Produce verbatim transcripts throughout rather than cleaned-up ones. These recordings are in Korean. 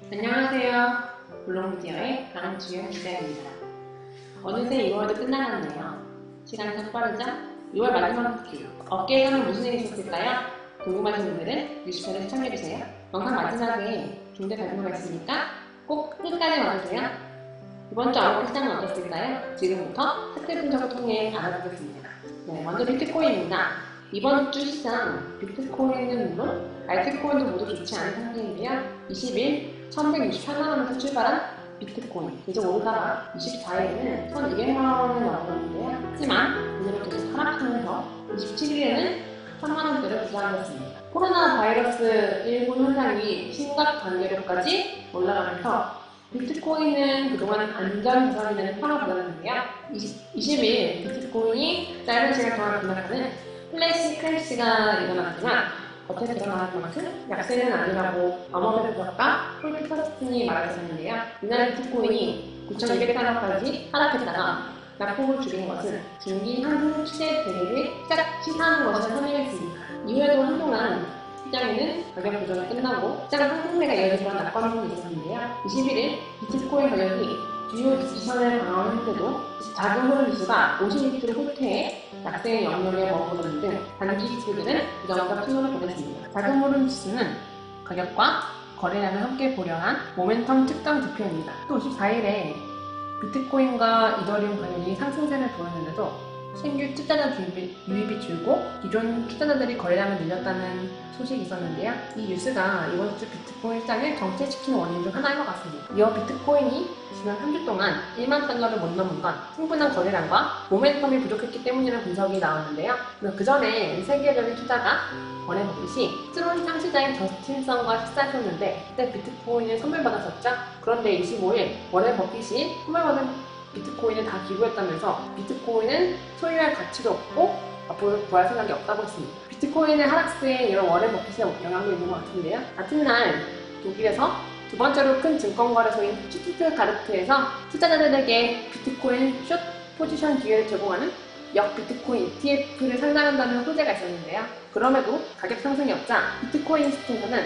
안녕하세요. 블록미디어의 강주현 기자입니다. 어느새 이월도 끝나갔네요. 시간이 참 빠르죠? 이월 마지막 주 업계에서는 무슨 일이 있었을까요? 궁금하신 분들은 뉴스페를 시청해주세요. 영상 마지막에 중대 발표가 있으니까 꼭 끝까지 와주세요. 이번 주 암호화 시장은 어땠을까요? 지금부터 차트 분석을 통해 알아보겠습니다. 네, 먼저 비트코인입니다. 이번 주 시장 비트코인은 물론 알트코인도 모두 좋지 않은 상태인데요. 이십 일 천백육십삼만 원에서 출발한 비트코인 계속 오르다가 이십사 일에는 천이백만 원을 넘었는데요. 하지만 오늘은 계속 하락하면서 이십칠 일에는 천만 원대를 부상했습니다. 코로나 바이러스 일부 현상이 심각 단계로까지 올라가면서 비트코인은 그동안 안전 자산이 되는 평을 받았는데요. 이십 일 비트코인이 짧은 시간 동안 급락하는 플래시 크래시가 일어났지만 겉에서 드러나는 것은 약세는 아니라고 암호화폐 분석가 폴 피터슨이 말했었는데요. 이날 비트코인이 구천이백 달러까지 하락했다가 낙폭을 줄인 것은 중기 상승 추세 대회를 시작 시사하는 것을 선언했습니다. 이후에도 한동안 시장에는 가격 조정이 끝나고 시장 상승세가 이어질 그런 낙관론이 있었는데요. 이십일 일 비트코인 가격이 주요 지지선을 강화했는데도 자금 흐름 지수가 오십이 퍼센트 후퇴에 약세의 영역에 머무르는 등 단기 지수들은 부정적 신호를 보냈습니다. 자금 흐름 지수는 가격과 거래량을 함께 고려한 모멘텀 특정 지표입니다. 또 이십사 일에 비트코인과 이더리움 가격이 상승세를 보였는데도 신규 투자자 유입이, 유입이 줄고 기존 투자자들이 거래량을 늘렸다는 소식이 있었는데요. 이 뉴스가 이번 주 비트코인 시장을 정체시키는 원인 중 하나인 것 같습니다. 이어 비트코인이 지난 삼 주 동안 일만 달러를 못 넘은 건 충분한 거래량과 모멘텀이 부족했기 때문이라는 분석이 나왔는데요. 그 전에 세계적인 투자자 워렌 버핏이 스스로 시장 시장의 저스틴 선과 식사하셨는데 그때 비트코인을 선물받았었죠. 그런데 이십오 일 워렌 버핏이 선물받은 비트코인을 다 기부했다면서 비트코인은 소유할 가치도 없고 앞으로 구할 생각이 없다고 했습니다. 비트코인의 하락세에 이런 워렌 버핏의 영향도 있는 것 같은데요. 같은 날 독일에서 두 번째로 큰 증권거래소인 슈투트가르트에서 투자자들에게 비트코인 숏 포지션 기회를 제공하는 역 비트코인 이티에프를 상장한다는 호재가 있었는데요. 그럼에도 가격 상승이 없자 비트코인 시장에서는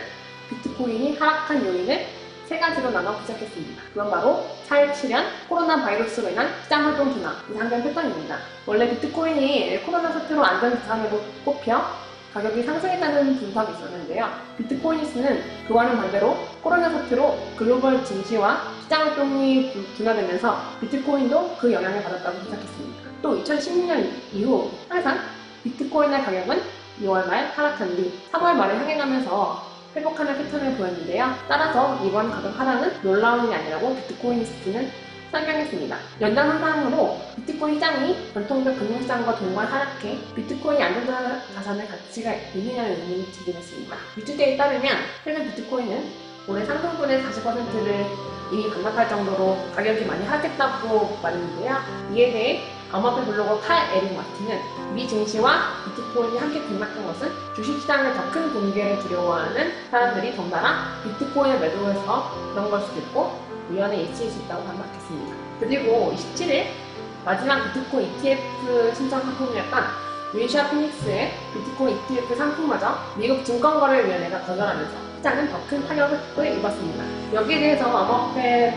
비트코인이 하락한 요인을 세 가지로 나눠 분석했습니다. 그건 바로 차익 실현, 코로나 바이러스로 인한 시장 활동 둔화, 이 상장 패턴입니다. 원래 비트코인이 코로나 사태로 안전 자산으로 꼽혀 가격이 상승했다는 분석이 있었는데요. 비트코인리스트는 그와는 반대로 코로나 사태로 글로벌 증시와 시장 활동이 둔화되면서 비트코인도 그 영향을 받았다고 분석했습니다. 또 이천십육 년 이후 항상 비트코인의 가격은 이월 말 하락한 뒤 삼월 말을 향해 가면서 회복하는 패턴을 보였는데요. 따라서 이번 가격 하락은 놀라운 일이 아니라고 비트코인리스트는 설명했습니다. 연장 현상으로 비트코인 시장이 전통적 금융시장과 동반 하락해 비트코인이 안전자산의 가치가 있느냐는 의문이 제기됐습니다. 뉴스데이에 따르면 최근 비트코인은 올해 상승분의 사십 퍼센트를 이미 반납할 정도로 가격이 많이 하락했다고 말했는데요. 이에 대해 암호화폐 블로거 칼 에릭 마틴은 미 증시와 비트코인이 함께 급락한 것은 주식시장의 더 큰 붕괴를 두려워하는 사람들이 덩달아 비트코인을 매도해서 그런 걸 수도 있고 우연에 일치일 수 있다고 반박했습니다. 그리고 이십칠 일 마지막 비트코인 이티에프 신청 상품이었던 윈샤 피닉스의 비트코인 이티에프 상품마저 미국 증권거래위원회가 거절하면서 시장은 더 큰 타격을 입었습니다. 여기에 대해서 암호화폐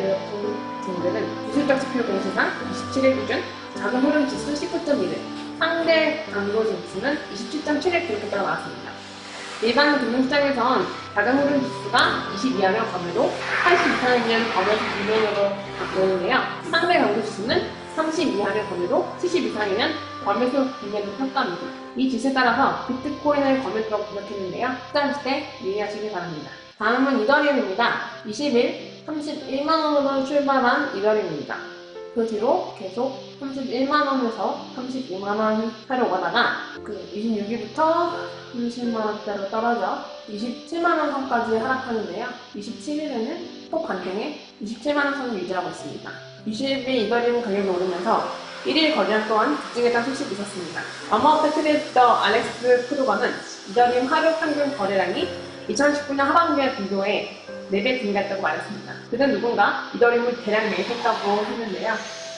등들은 기술적 지표 공시상 이십칠 일 기준 자금 흐름 지수 십구 점 일 을, 상대 강도 지수는 이십칠 점 칠 을 기록했다고 나왔습니다. 일반 금융시장에선 자금 흐름 지수가 이십 이하면 검유도, 팔십 이상이면 검유도 불명으로 바꾸는데요. 상대 강도 지수는 삼십 이하면 검유도, 칠십 이상이면 검유도 불명으로 평가합니다. 이 지수에 따라서 비트코인을 검유도라고 분석했는데요. 투자하실 때 유의하시기 바랍니다. 다음은 이더리움입니다. 이십 일 삼십일만 원으로 출발한 이더리움입니다. 그 뒤로 계속 삼십일만 원에서 삼십이만 원 사이로 가다가 그 이십육 일부터 삼십만 원대로 떨어져 이십칠만 원 선까지 하락하는데요. 이십칠 일에는 또 반등해 이십칠만 원 선을 유지하고 있습니다. 이십 일 이더리움 가격이 오르면서 일 일 거래량 또한 급증했다는 소식이 있었습니다. 암호화폐 트레이더 알렉스 크루거는 이더리움 하루 평균 거래량이 이천십구 년 하반기에 비교해 네 배 증가했다고 말했습니다. 그는 누군가 이더리움을 대량 매입했다고 했는데요.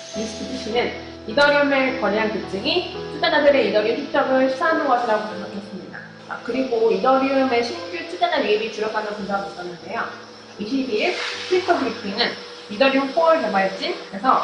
뉴스피씨는 이더리움의 거래량 급증이 투자자들의 이더리움 실적을 시사하는 것이라고 분석했습니다. 아, 그리고 이더리움의 신규 투자자 유입이 줄었다는 분석이 있었는데요. 이십이 일 크립토 브리핑은 이더리움 코어 개발진에서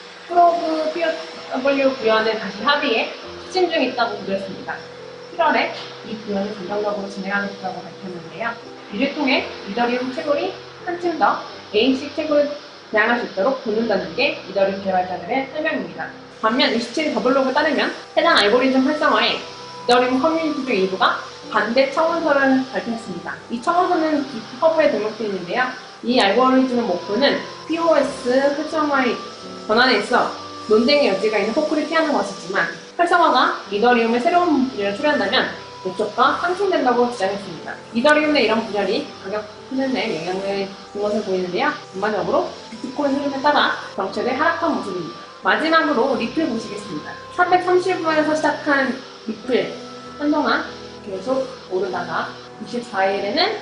프로그 피오더블유 구현을 다시 합의해 추진 중에 있다고 보도했습니다. 칠월에 이 구현을 긍정적으로 진행하겠다고 밝혔는데요. 이를 통해 이더리움 채굴이 한층 더 에이식 채굴을 대항할 수 있도록 돕는다는 게 이더리움 개발자들의 설명입니다. 반면 이십칠 일 더블로그에 따르면 해당 알고리즘 활성화에 이더리움 커뮤니티 중 일부가 반대 청원서를 발표했습니다. 이 청원서는 기프허브에 등록되어 있는데요. 이 알고리즘의 목표는 피오에스 활성화의 전환에 있어 논쟁의 여지가 있는 포크를 피하는 것이지만 활성화가 이더리움의 새로운 분야를 초래한다면 목적과 상충된다고 주장했습니다. 이더리움 내 이런 분열이 가격 흐름에 영향을 준 것으로 보이는데요. 전반적으로 비트코인 흐름에 따라 정책이 하락한 모습입니다. 마지막으로 리플 보시겠습니다. 삼백삼십 원에서 시작한 리플 한동안 계속 오르다가 이십사 일에는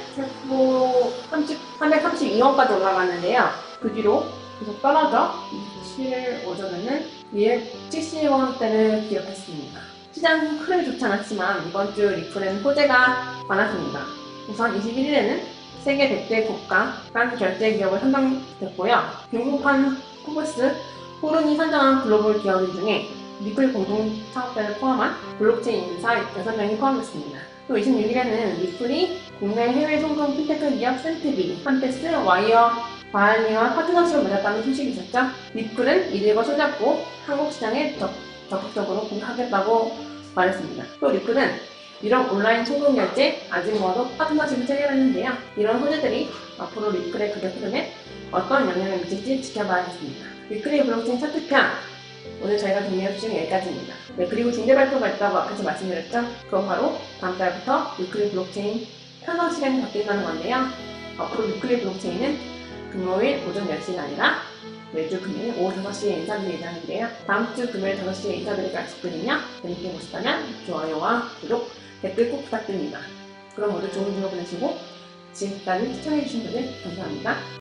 최고 삼백삼십이 원까지 올라갔는데요. 그 뒤로 계속 떨어져 이십칠 일 오전에는 이백칠십 원대를 기록했습니다. 시장 흐름이 좋지 않았지만 이번 주 리플은 호재가 많았습니다. 우선 이십일 일에는 세계 백 대 국가 간 결제 기업을 선정됐고요. 중국판 포브스 호른이 선정한 글로벌 기업인 중에 리플 공동 창업자를 포함한 블록체인 인사 여섯 명이 포함됐습니다. 또 이십육 일에는 리플이 국내 해외 송금 핀테크 기업 센트비, 판테스, 와이어, 바알리와 파트너십을 맺었다는 소식이 있었죠. 리플은 이들과 손잡고 한국 시장에 적, 적극적으로 공략하겠다고 말했습니다. 또 리플은 이런 온라인 송금 결제 아직 모아도 파트너십을 체결했는데요. 이런 소재들이 앞으로 리플의 그룹 흐름에 어떤 영향을 미칠지 지켜봐야겠습니다. 리플의 블록체인 차트편 오늘 저희가 정리해 주신 여기까지입니다. 네, 그리고 징계 발표가 있다고 앞에서 말씀드렸죠? 그건 바로 다음 달부터 리플의 블록체인 편성 시간이 바뀐다는 건데요. 앞으로 리플의 블록체인은 금요일 오전 열 시가 아니라 매주 금요일 오후 다섯 시에 인사드릴 예정인데요. 다음 주 금요일 다섯 시에 인사드릴 약속드리며 재밌게 보셨다면 좋아요와 구독, 댓글 꼭 부탁드립니다. 그럼 모두 좋은 주말 보내시고 지금까지 시청해주신 분들 감사합니다.